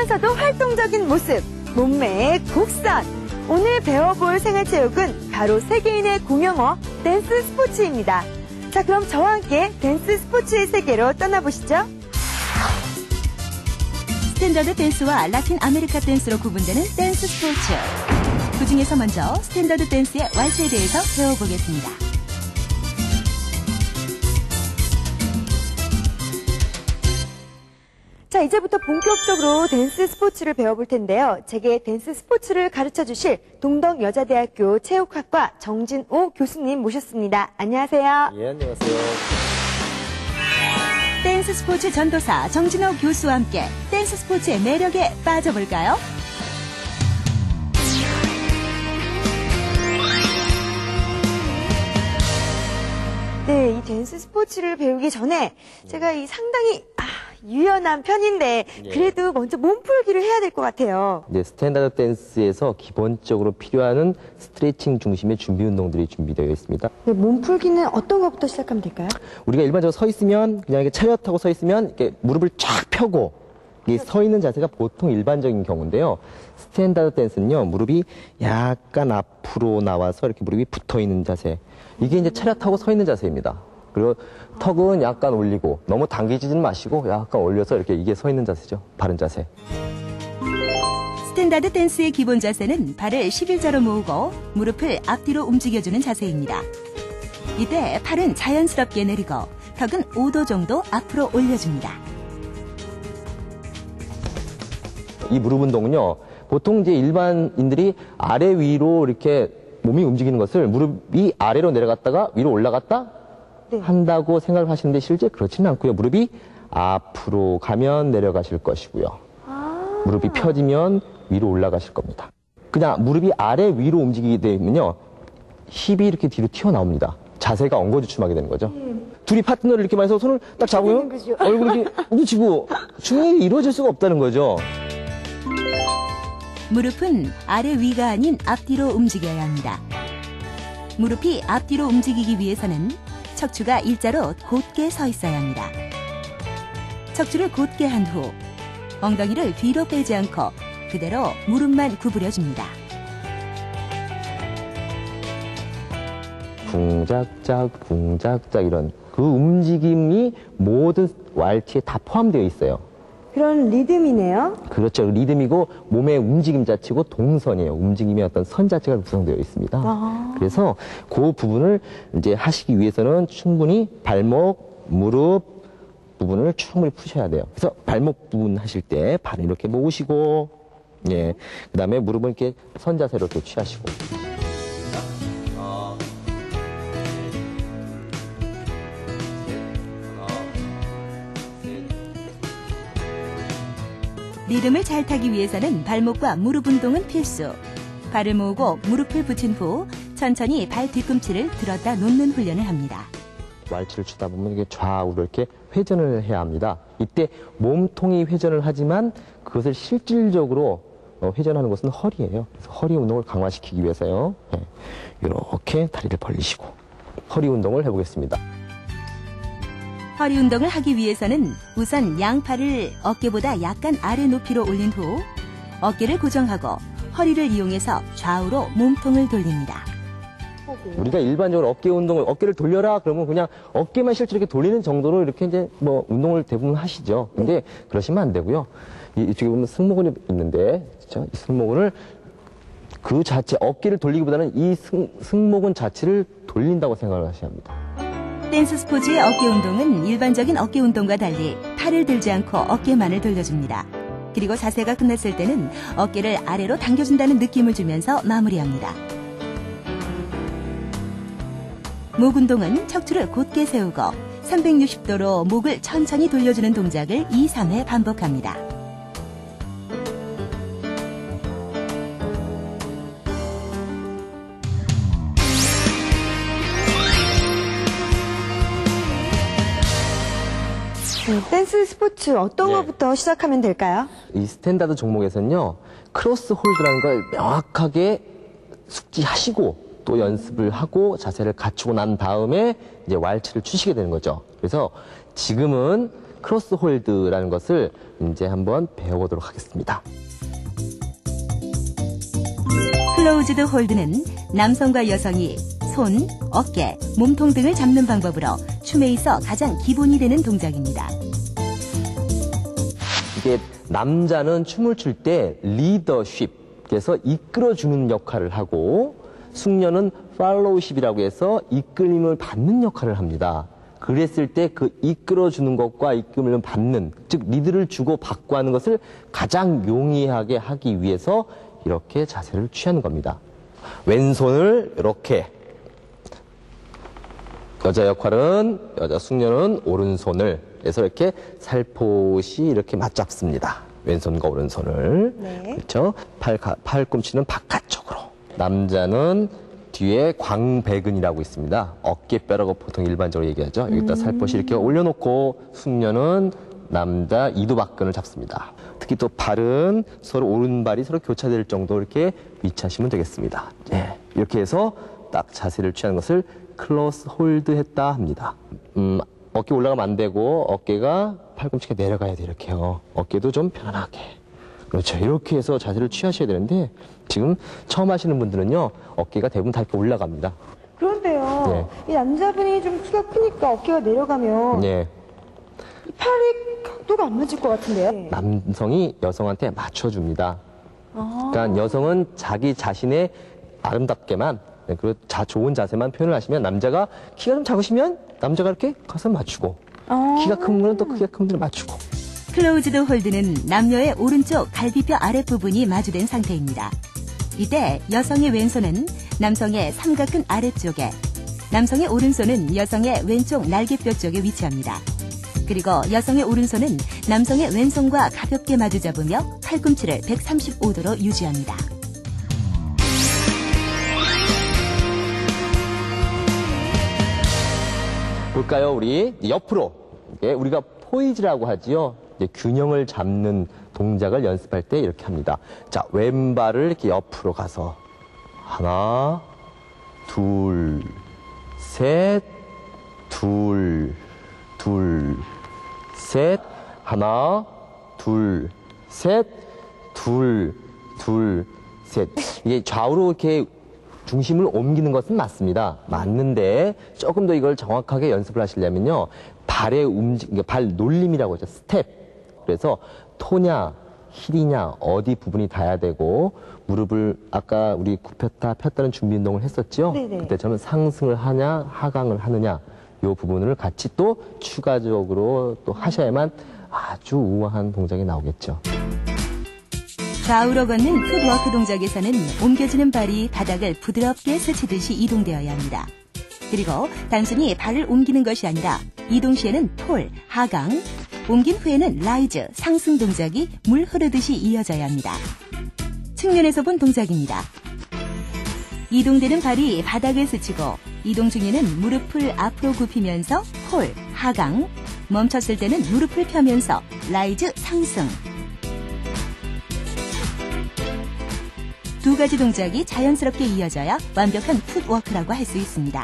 집에서도 활동적인 모습, 몸매의 곡선. 오늘 배워볼 생활체육은 바로 세계인의 공용어 댄스 스포츠입니다. 자, 그럼 저와 함께 댄스 스포츠의 세계로 떠나보시죠. 스탠더드 댄스와 라틴 아메리카 댄스로 구분되는 댄스 스포츠. 그중에서 먼저 스탠더드 댄스의 왈츠에 대해서 배워보겠습니다. 자, 이제부터 본격적으로 댄스 스포츠를 배워볼 텐데요. 제게 댄스 스포츠를 가르쳐주실 동덕여자대학교 체육학과 정진호 교수님 모셨습니다. 안녕하세요. 예, 안녕하세요. 댄스 스포츠 전도사 정진호 교수와 함께 댄스 스포츠의 매력에 빠져볼까요? 네, 이 댄스 스포츠를 배우기 전에 제가 상당히 유연한 편인데 그래도 먼저 몸풀기를 해야 될 것 같아요. 이제 스탠다드 댄스에서 기본적으로 필요한 스트레칭 중심의 준비 운동들이 준비되어 있습니다. 네, 몸풀기는 어떤 것부터 시작하면 될까요? 우리가 일반적으로 서 있으면 그냥 이렇게 차렷하고 서 있으면 이렇게 무릎을 쫙 펴고 서 있는 자세가 보통 일반적인 경우인데요. 스탠다드 댄스는요, 무릎이 약간 앞으로 나와서 이렇게 무릎이 붙어 있는 자세. 이게 이제 차렷하고 서 있는 자세입니다. 그리고 턱은 약간 올리고 너무 당기지는 마시고 약간 올려서 이렇게 이게 서 있는 자세죠. 바른 자세. 스탠다드 댄스의 기본 자세는 발을 11자로 모으고 무릎을 앞뒤로 움직여주는 자세입니다. 이때 팔은 자연스럽게 내리고 턱은 5도 정도 앞으로 올려줍니다. 이 무릎 운동은요, 보통 이제 일반인들이 아래 위로 이렇게 몸이 움직이는 것을 무릎이 아래로 내려갔다가 위로 올라갔다 한다고 생각을 하시는데 실제 그렇지는 않고요. 무릎이 앞으로 가면 내려가실 것이고요. 무릎이 펴지면 위로 올라가실 겁니다. 그냥 무릎이 아래 위로 움직이게 되면요, 힙이 이렇게 뒤로 튀어나옵니다. 자세가 엉거주춤하게 되는 거죠. 둘이 파트너를 이렇게 만해서 손을 딱 잡으면 얼굴이 이렇게 부딪히고 충분히 이루어질 수가 없다는 거죠. 무릎은 아래 위가 아닌 앞뒤로 움직여야 합니다. 무릎이 앞뒤로 움직이기 위해서는 척추가 일자로 곧게 서 있어야 합니다. 척추를 곧게 한 후 엉덩이를 뒤로 빼지 않고 그대로 무릎만 구부려줍니다. 붕작작 이런 그 움직임이 모든 왈츠에 다 포함되어 있어요. 그런 리듬이네요. 그렇죠. 리듬이고 몸의 움직임 자체고 동선이에요. 움직임의 어떤 선 자체가 구성되어 있습니다. 그래서 그 부분을 이제 하시기 위해서는 충분히 발목, 무릎 부분을 충분히 푸셔야 돼요. 그래서 발목 부분 하실 때 발을 이렇게 모으시고, 예, 그다음에 무릎은 이렇게 선 자세로 이렇게 취하시고. 리듬을 잘 타기 위해서는 발목과 무릎 운동은 필수. 발을 모으고 무릎을 붙인 후 천천히 발 뒤꿈치를 들었다 놓는 훈련을 합니다. 왈츠를 추다 보면 이게 좌우로 이렇게 회전을 해야 합니다. 이때 몸통이 회전을 하지만 그것을 실질적으로 회전하는 것은 허리예요. 그래서 허리 운동을 강화시키기 위해서요. 네. 이렇게 다리를 벌리시고 허리 운동을 해보겠습니다. 허리 운동을 하기 위해서는 우선 양팔을 어깨보다 약간 아래 높이로 올린 후 어깨를 고정하고 허리를 이용해서 좌우로 몸통을 돌립니다. 우리가 일반적으로 어깨 운동을 어깨를 돌려라 그러면 그냥 어깨만 실제로 이렇게 돌리는 정도로 이렇게 이제 뭐 운동을 대부분 하시죠. 근데 그러시면 안 되고요. 이쪽에 보면 승모근이 있는데, 그렇죠? 이 승모근을 그 자체 어깨를 돌리기보다는 이 승모근 자체를 돌린다고 생각을 하셔야 합니다. 댄스 스포츠의 어깨 운동은 일반적인 어깨 운동과 달리 팔을 들지 않고 어깨만을 돌려줍니다. 그리고 자세가 끝났을 때는 어깨를 아래로 당겨준다는 느낌을 주면서 마무리합니다. 목 운동은 척추를 곧게 세우고 360도로 목을 천천히 돌려주는 동작을 2, 3회 반복합니다. 댄스 스포츠 어떤 것부터 시작하면 될까요? 이 스탠다드 종목에서는요, 크로스 홀드라는 걸 명확하게 숙지하시고 또 연습을 하고 자세를 갖추고 난 다음에 이제 왈츠를 추시게 되는 거죠. 그래서 지금은 크로스 홀드라는 것을 이제 한번 배워보도록 하겠습니다. 클로우즈드 홀드는 남성과 여성이 손, 어깨, 몸통 등을 잡는 방법으로 춤에 있어 가장 기본이 되는 동작입니다. 이게 남자는 춤을 출 때 리더십, 그래서 이끌어주는 역할을 하고 숙녀는 팔로우십이라고 해서 이끌림을 받는 역할을 합니다. 그랬을 때 그 이끌어주는 것과 이끌림을 받는, 즉 리드를 주고 받고 하는 것을 가장 용이하게 하기 위해서 이렇게 자세를 취하는 겁니다. 왼손을 이렇게, 여자 역할은, 여자 숙녀는 오른손을, 그래서 이렇게 살포시 이렇게 맞잡습니다. 왼손과 오른손을. 네. 그렇죠? 팔꿈치는 바깥쪽으로. 남자는 뒤에 광배근이라고 있습니다. 어깨뼈라고 보통 일반적으로 얘기하죠. 여기다 살포시 이렇게 올려놓고 숙녀는 남자 이두박근을 잡습니다. 특히 또 발은 서로 오른발이 서로 교차될 정도로 이렇게 위치하시면 되겠습니다. 네. 이렇게 해서 딱 자세를 취하는 것을 클로스 홀드 했다 합니다. 어깨 올라가면 안 되고 어깨가 팔꿈치가 내려가야 돼요. 이렇게요. 어깨도 좀 편안하게. 그렇죠. 이렇게 해서 자세를 취하셔야 되는데 지금 처음 하시는 분들은요. 어깨가 대부분 다 이렇게 올라갑니다. 그런데요. 이 남자분이 좀 키가 크니까 어깨가 내려가면 네. 이 팔이 각도가 안 맞을 것 같은데요. 남성이 여성한테 맞춰줍니다. 그러니까 여성은 자기 자신의 아름답게만, 그리고 좋은 자세만 표현을 하시면 남자가 키가 좀 작으시면 남자가 이렇게 가서 맞추고 키가 큰 분은 또 크기가 큰 분을 맞추고. 클로우즈드 홀드는 남녀의 오른쪽 갈비뼈 아랫부분이 마주된 상태입니다. 이때 여성의 왼손은 남성의 삼각근 아래쪽에, 남성의 오른손은 여성의 왼쪽 날개뼈 쪽에 위치합니다. 그리고 여성의 오른손은 남성의 왼손과 가볍게 마주잡으며 팔꿈치를 135도로 유지합니다. 볼까요? 우리 옆으로. 예, 우리가 포이즈라고 하지요. 이제 균형을 잡는 동작을 연습할 때 이렇게 합니다. 자, 왼발을 이렇게 옆으로 가서 하나, 둘, 셋, 둘, 셋, 하나, 둘, 셋, 둘, 셋. 이게 좌우로 이렇게 중심을 옮기는 것은 맞습니다. 맞는데 조금 더 이걸 정확하게 연습을 하시려면요. 발의 발 놀림이라고 하죠. 스텝. 그래서 토냐, 힐이냐, 어디 부분이 닿아야 되고, 무릎을 아까 우리 굽혔다 폈다는 준비 운동을 했었죠? 네네. 그때 저는 상승을 하냐, 하강을 하느냐, 이 부분을 같이 또 추가적으로 또 하셔야만 아주 우아한 동작이 나오겠죠. 좌우로 걷는 풋워크 동작에서는 옮겨지는 발이 바닥을 부드럽게 스치듯이 이동되어야 합니다. 그리고 단순히 발을 옮기는 것이 아니라 이동 시에는 폴, 하강, 옮긴 후에는 라이즈, 상승 동작이 물 흐르듯이 이어져야 합니다. 측면에서 본 동작입니다. 이동되는 발이 바닥을 스치고 이동 중에는 무릎을 앞으로 굽히면서 폴, 하강, 멈췄을 때는 무릎을 펴면서 라이즈, 상승. 두 가지 동작이 자연스럽게 이어져야 완벽한 풋워크라고 할 수 있습니다.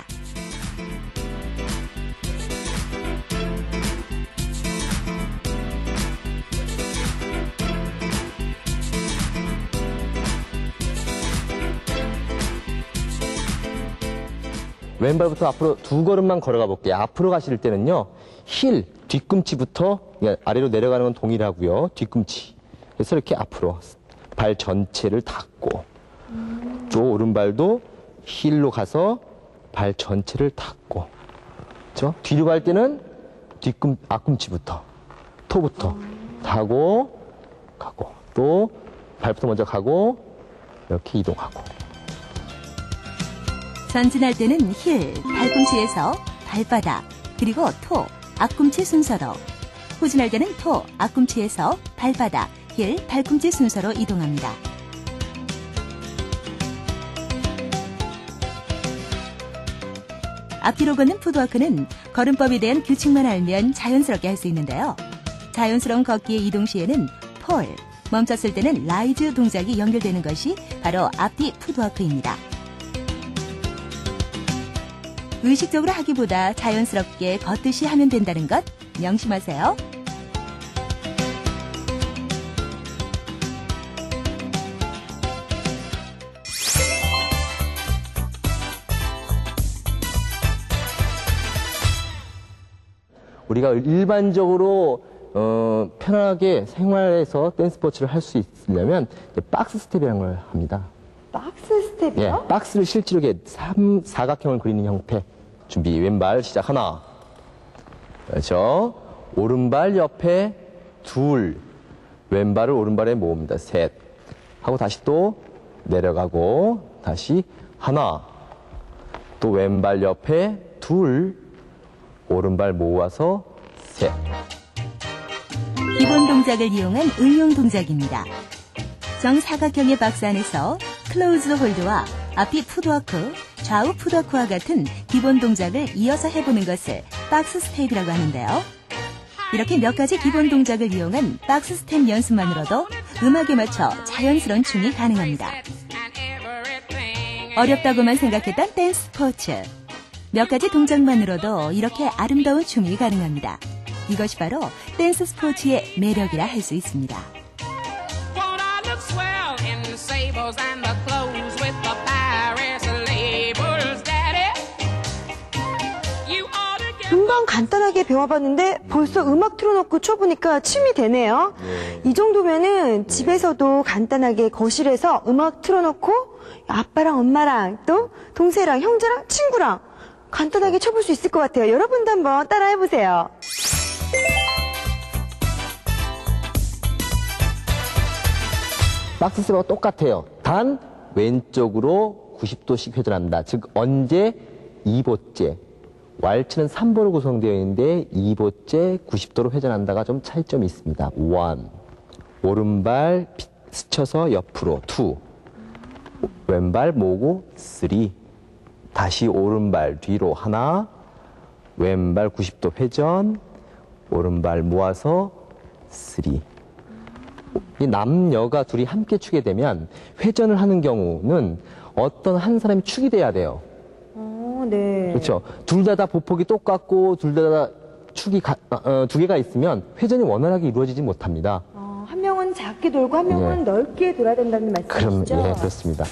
왼발부터 앞으로 두 걸음만 걸어가 볼게요. 앞으로 가실 때는요, 힐, 뒤꿈치부터 아래로 내려가는 건 동일하고요. 뒤꿈치. 그래서 이렇게 앞으로 발 전체를 닫고, 또 오른발도 힐로 가서 발 전체를 닫고, 그렇죠? 뒤로 갈 때는 앞꿈치부터, 토부터 닫고, 가고, 또 발부터 먼저 가고, 이렇게 이동하고. 전진할 때는 힐, 발꿈치에서 발바닥, 그리고 토, 앞꿈치 순서로. 후진할 때는 토, 앞꿈치에서 발바닥, 힐, 발꿈치 순서로 이동합니다. 앞뒤로 걷는 풋워크는 걸음법에 대한 규칙만 알면 자연스럽게 할 수 있는데요. 자연스러운 걷기의 이동 시에는 폴, 멈췄을 때는 라이즈 동작이 연결되는 것이 바로 앞뒤 풋워크입니다. 의식적으로 하기보다 자연스럽게 걷듯이 하면 된다는 것 명심하세요. 우리가 일반적으로 편하게 생활에서 댄스 스포츠를 할 수 있으려면 박스 스텝이라는 걸 합니다. 박스 스텝이요? 예, 박스를 실제로 이렇게 사각형을 그리는 형태. 준비, 왼발 시작, 하나. 그렇죠. 오른발 옆에 둘. 왼발을 오른발에 모읍니다. 셋. 하고 다시 또 내려가고, 다시 하나. 또 왼발 옆에 둘. 오른발 모아서 셋. 기본 동작을 이용한 응용 동작입니다. 정사각형의 박스 안에서 클로즈 홀드와 앞뒤 풋워크, 좌우 풋워크와 같은 기본 동작을 이어서 해보는 것을 박스 스텝이라고 하는데요. 이렇게 몇 가지 기본 동작을 이용한 박스 스텝 연습만으로도 음악에 맞춰 자연스러운 춤이 가능합니다. 어렵다고만 생각했던 댄스 스포츠. 몇 가지 동작만으로도 이렇게 아름다운 춤이 가능합니다. 이것이 바로 댄스 스포츠의 매력이라 할 수 있습니다. 금방 간단하게 배워봤는데 벌써 음악 틀어놓고 춰보니까 춤이 되네요. 이 정도면은 집에서도 간단하게 거실에서 음악 틀어놓고 아빠랑 엄마랑 또 동생이랑 형제랑 친구랑 간단하게 춰볼 수 있을 것 같아요. 여러분도 한번 따라해보세요. 박스 스텝하고 똑같아요. 단 왼쪽으로 90도씩 회전한다. 즉 언제 2보째. 왈츠는 3보로 구성되어 있는데 2보째 90도로 회전한다가 좀 차이점이 있습니다. 1. 오른발 스쳐서 옆으로 2. 왼발 모으고 3. 다시 오른발 뒤로 하나. 왼발 90도 회전. 오른발 모아서 3. 이 남녀가 둘이 함께 추게 되면 회전을 하는 경우는 어떤 한 사람이 축이 돼야 돼요. 네. 그렇죠. 둘 다 보폭이 똑같고 둘 다 축이 두 개가 있으면 회전이 원활하게 이루어지지 못합니다. 한 명은 작게 돌고 한 명은 넓게 돌아야 된다는 말씀이시죠? 그럼, 예, 그렇습니다.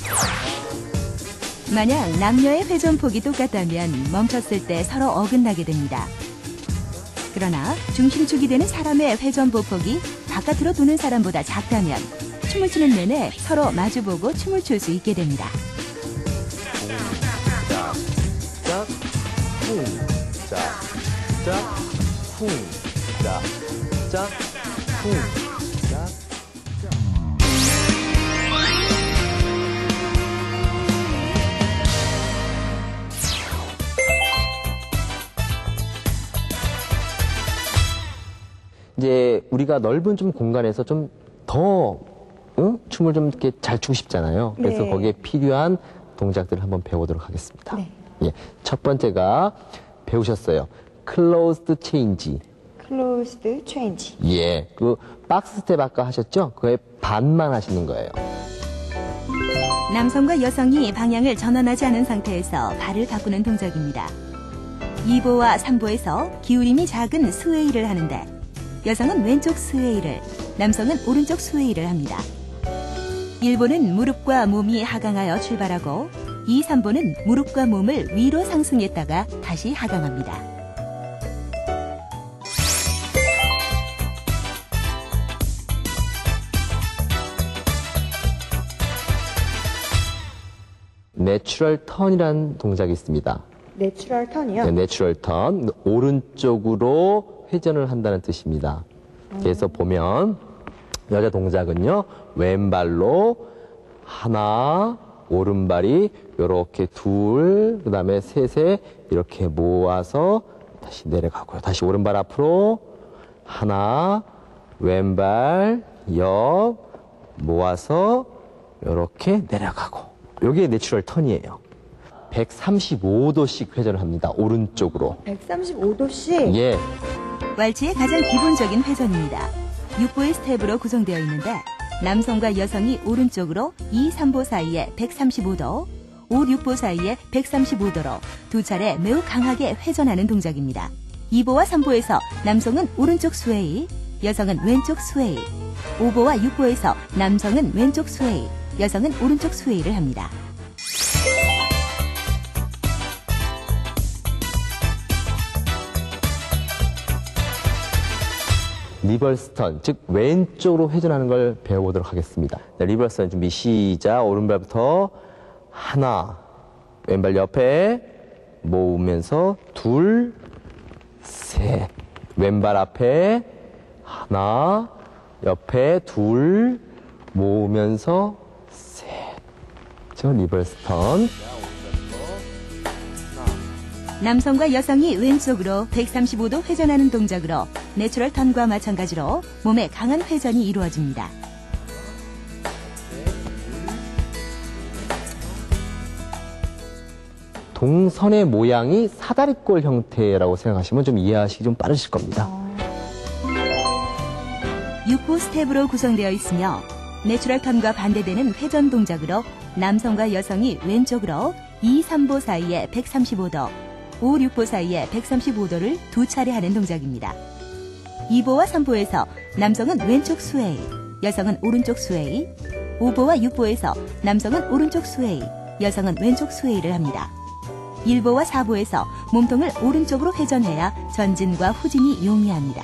만약 남녀의 회전폭이 똑같다면 멈췄을 때 서로 어긋나게 됩니다. 그러나 중심축이 되는 사람의 회전 보폭이 바깥으로 도는 사람보다 작다면 춤을 추는 내내 서로 마주보고 춤을 출 수 있게 됩니다. 짝, 쿵, 짝, 짝, 쿵, 짝, 짝, 쿵, 짝. 이제 우리가 넓은 좀 공간에서 좀 더 춤을 좀 이렇게 잘 추고 싶잖아요. 그래서 네. 거기에 필요한 동작들을 한번 배워보도록 하겠습니다. 네. 예, 첫 번째가 배우셨어요. closed change. Closed change. 예, 그 박스 스텝 아까 하셨죠? 그거의 반만 하시는 거예요. 남성과 여성이 방향을 전환하지 않은 상태에서 발을 바꾸는 동작입니다. 2보와 3보에서 기울임이 작은 스웨이를 하는데 여성은 왼쪽 스웨이를, 남성은 오른쪽 스웨이를 합니다. 1보는 무릎과 몸이 하강하여 출발하고 2, 3보는 무릎과 몸을 위로 상승했다가 다시 하강합니다. 내추럴 턴이라는 동작이 있습니다. 내추럴 턴이요? 네, 내추럴 턴. 오른쪽으로 회전을 한다는 뜻입니다. 그래서 보면 여자 동작은요. 왼발로 하나, 오른발이 이렇게 둘, 그 다음에 셋에 이렇게 모아서 다시 내려가고요. 다시 오른발 앞으로 하나, 왼발 옆 모아서 이렇게 내려가고. 이게 내추럴 턴이에요. 135도씩 회전을 합니다. 오른쪽으로. 135도씩? 예. 왈츠의 가장 기본적인 회전입니다. 6보의 스텝으로 구성되어 있는데 남성과 여성이 오른쪽으로 2, 3보 사이에 135도, 5, 6보 사이에 135도로 두 차례 매우 강하게 회전하는 동작입니다. 2보와 3보에서 남성은 오른쪽 스웨이, 여성은 왼쪽 스웨이, 5보와 6보에서 남성은 왼쪽 스웨이, 여성은 오른쪽 스웨이를 합니다. 리버스턴, 즉 왼쪽으로 회전하는 걸 배워보도록 하겠습니다. 자, 리버스턴 준비 시작. 오른발부터 하나, 왼발 옆에 모으면서 둘, 셋, 왼발 앞에 하나, 옆에 둘, 모으면서 셋. 저 리버스턴. 남성과 여성이 왼쪽으로 135도 회전하는 동작으로 내추럴 턴과 마찬가지로 몸의 강한 회전이 이루어집니다. 동선의 모양이 사다리꼴 형태라고 생각하시면 좀 이해하시기 좀 빠르실 겁니다. 6호 스텝으로 구성되어 있으며 내추럴 턴과 반대되는 회전 동작으로 남성과 여성이 왼쪽으로 2, 3보 사이에 135도, 5, 6보 사이에 135도를 두 차례 하는 동작입니다. 2보와 3보에서 남성은 왼쪽 스웨이, 여성은 오른쪽 스웨이, 5보와 6보에서 남성은 오른쪽 스웨이, 여성은 왼쪽 스웨이를 합니다. 1보와 4보에서 몸통을 오른쪽으로 회전해야 전진과 후진이 용이합니다.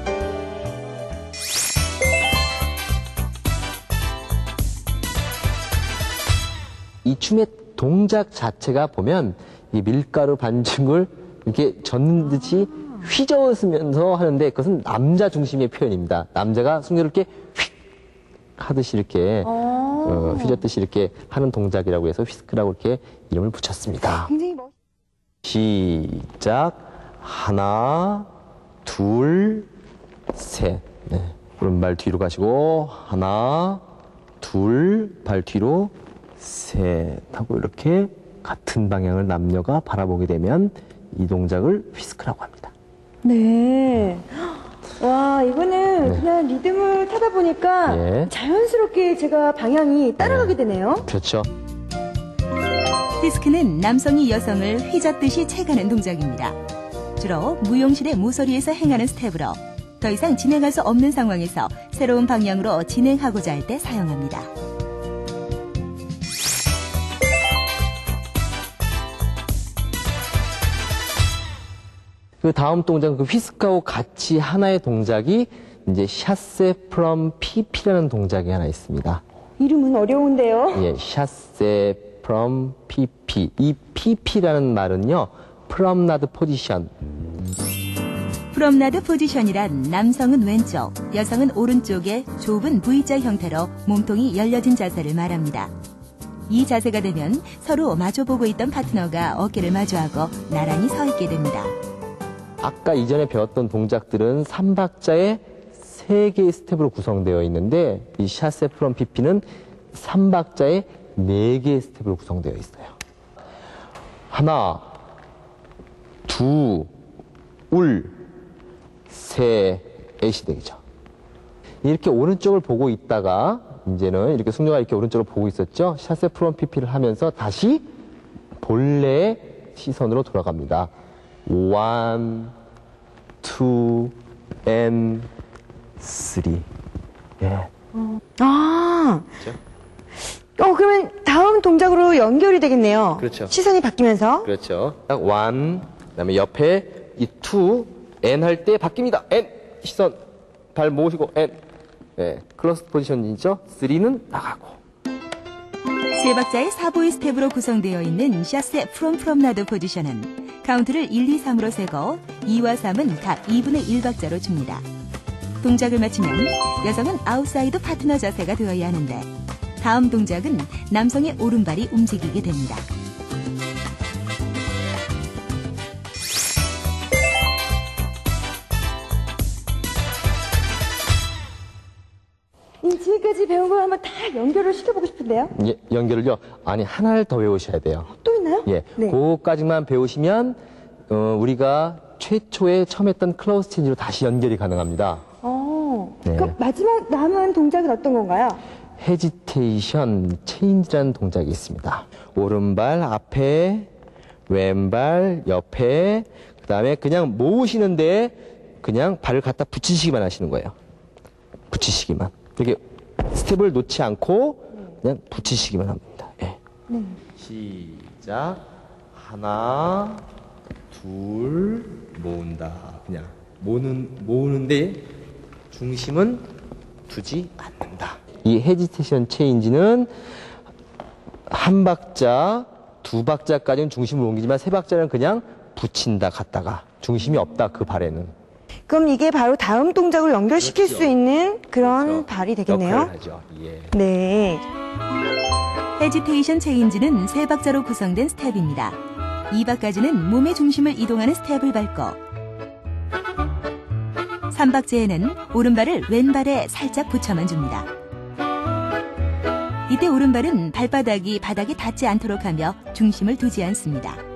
이 춤의 동작 자체가 보면 이 밀가루 반죽을 이렇게 젓는 듯이 휘저으면서 하는데 그것은 남자 중심의 표현입니다. 남자가 승려를 이렇게 휙 하듯이 이렇게 휘젓듯이 이렇게 하는 동작이라고 해서 휘스크라고 이렇게 이름을 붙였습니다. 굉장히 멋. 시작. 하나, 둘, 셋. 네. 오른발 뒤로 가시고 하나, 둘, 발 뒤로 셋 하고 이렇게 같은 방향을 남녀가 바라보게 되면 이 동작을 휘스크라고 합니다. 네. 와, 이거는 네. 그냥 리듬을 타다 보니까 예. 자연스럽게 제가 방향이 따라가게 되네요. 그렇죠. 휘스크는 남성이 여성을 휘젓듯이 채가는 동작입니다. 주로 무용실의 모서리에서 행하는 스텝으로 더 이상 진행할 수 없는 상황에서 새로운 방향으로 진행하고자 할 때 사용합니다. 그 다음 동작은 그 휘스크하고 같이 하나의 동작이 이제 샤세 프롬 PP라는 동작이 하나 있습니다. 이름은 어려운데요. 예, 샤세 프롬 PP. 이 PP라는 말은요, 프롬나드 포지션. 프롬나드 포지션이란 남성은 왼쪽, 여성은 오른쪽의 좁은 V자 형태로 몸통이 열려진 자세를 말합니다. 이 자세가 되면 서로 마주보고 있던 파트너가 어깨를 마주하고 나란히 서 있게 됩니다. 아까 이전에 배웠던 동작들은 3박자의 3개의 스텝으로 구성되어 있는데 이 샤세 프롬 PP는 3박자의 4개의 스텝으로 구성되어 있어요. 하나, 둘, 셋이 되겠죠. 이렇게 오른쪽을 보고 있다가 이제는 이렇게 숙녀가 이렇게 오른쪽을 보고 있었죠. 샤세 프롬 PP를 하면서 다시 본래의 시선으로 돌아갑니다. 1, 2, and 3. 예. 아. 그렇죠? 그러면 다음 동작으로 연결이 되겠네요. 그렇죠. 시선이 바뀌면서. 그렇죠. 딱 1, 그다음에 옆에 이 2, and 할 때 바뀝니다. and 시선 발 모으시고 and. 네, 클로스 포지션이죠. 3는 나가고. 세 박자의 4보의 스텝으로 구성되어 있는 샤세 프롬나드 포지션은 카운트를 1, 2, 3으로 세고 2와 3은 각 2분의 1박자로 줍니다. 동작을 마치면 여성은 아웃사이드 파트너 자세가 되어야 하는데 다음 동작은 남성의 오른발이 움직이게 됩니다. 지금까지 배운 걸 한번 다 연결을 시켜보고 싶은데요. 예, 연결을요. 아니, 하나를 더 외우셔야 돼요. 또 있나요? 예, 네. 그거까지만 배우시면 우리가 최초에 처음 했던 클로즈 체인지로 다시 연결이 가능합니다. 네. 그럼 마지막 남은 동작은 어떤 건가요? 헤지테이션 체인지라는 동작이 있습니다. 오른발 앞에, 왼발 옆에, 그 다음에 그냥 모으시는데 그냥 발을 갖다 붙이시기만 하시는 거예요. 붙이시기만. 이렇게 스텝을 놓지 않고 그냥 붙이시기만 합니다. 예. 네. 시작. 하나, 둘, 모은다. 그냥 모으는데 중심은 두지 않는다. 이 헤지테이션 체인지는 한 박자, 두 박자까지는 중심을 옮기지만 세 박자는 그냥 붙인다 갔다가 중심이 없다 그 발에는. 그럼 이게 바로 다음 동작으로 연결시킬 그렇죠. 수 있는 그런 그렇죠. 발이 되겠네요. 역할을 하죠. 예. 네. 헤지테이션 체인지는 세 박자로 구성된 스텝입니다. 2박까지는 몸의 중심을 이동하는 스텝을 밟고 3박자에는 오른발을 왼발에 살짝 붙여만 줍니다. 이때 오른발은 발바닥이 바닥에 닿지 않도록 하며 중심을 두지 않습니다.